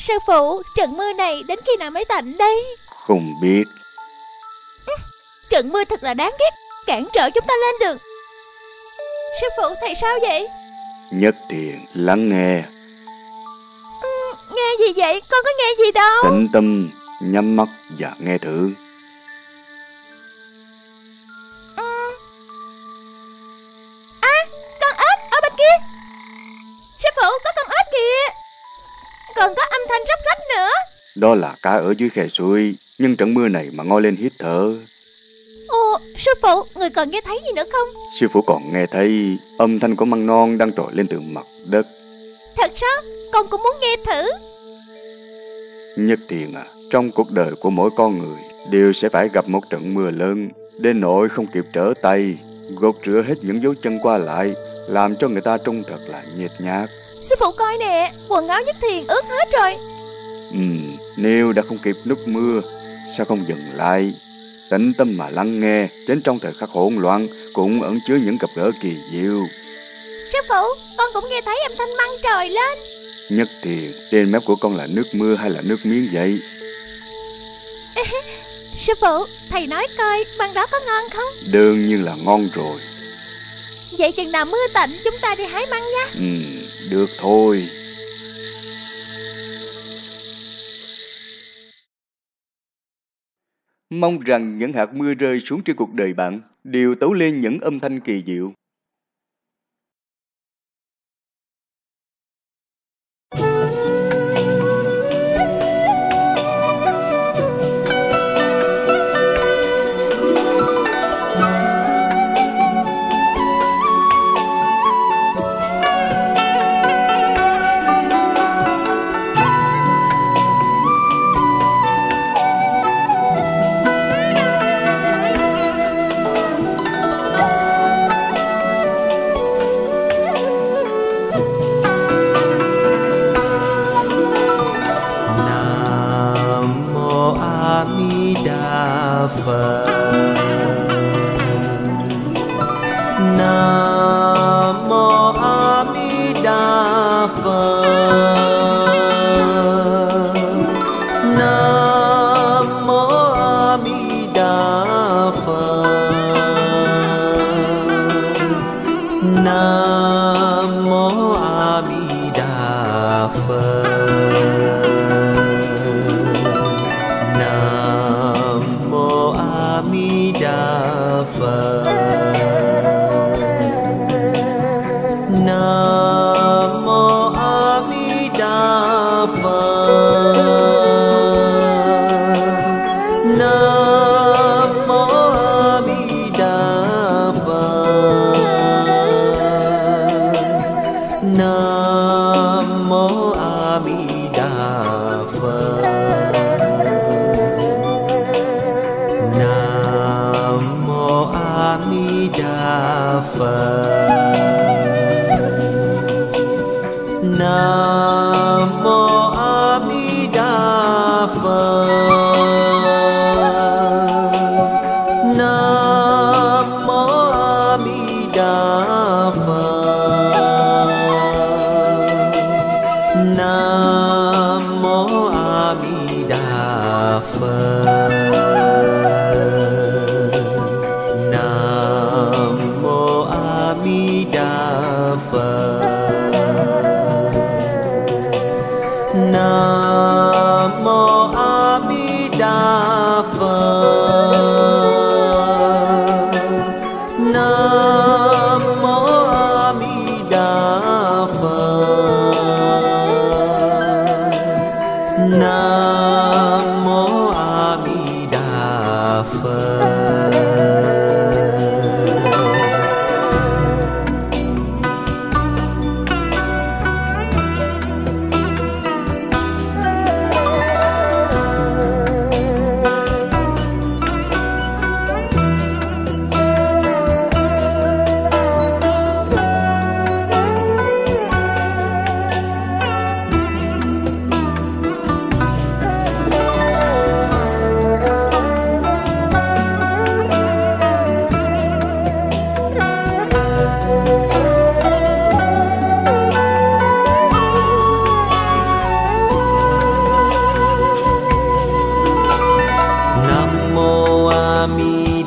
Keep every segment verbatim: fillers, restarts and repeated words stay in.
Sư phụ, trận mưa này đến khi nào mới tạnh đây? Không biết. Ừ, trận mưa thật là đáng ghét, cản trở chúng ta lên đường. Sư phụ, thầy sao vậy? Nhất Thiện, lắng nghe. Ừ, nghe gì vậy? Con có nghe gì đâu. Tĩnh tâm, nhắm mắt và nghe thử. Ừ. À, con ếch ở bên kia. Sư phụ, có con ếch kìa. Còn có âm thanh róc rách nữa. Đó là cá ở dưới khe suối, nhưng trận mưa này mà ngoi lên hít thở. Ồ, sư phụ, người còn nghe thấy gì nữa không? Sư phụ còn nghe thấy âm thanh của măng non đang trồi lên từ mặt đất. Thật sao? Con cũng muốn nghe thử. Nhất Thiện à, trong cuộc đời của mỗi con người đều sẽ phải gặp một trận mưa lớn, đến nỗi không kịp trở tay, gột rửa hết những dấu chân qua lại, làm cho người ta trông thật là nhếch nhác. Sư phụ coi nè, quần áo Nhất Thiện ướt hết rồi. Ừm, nếu đã không kịp núp mưa, sao không dừng lại, tĩnh tâm mà lắng nghe, chính trong thời khắc hỗn loạn cũng ẩn chứa những gặp gỡ kỳ diệu. Sư phụ, con cũng nghe thấy âm thanh măng trời lên. Nhất Thiện, trên mép của con là nước mưa hay là nước miếng vậy? Sư phụ, thầy nói coi, măng đó có ngon không? Đương nhiên là ngon rồi. Vậy chừng nào mưa tạnh chúng ta đi hái măng nha. Ừ, được thôi. Mong rằng những hạt mưa rơi xuống trên cuộc đời bạn đều tấu lên những âm thanh kỳ diệu.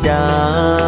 Đà.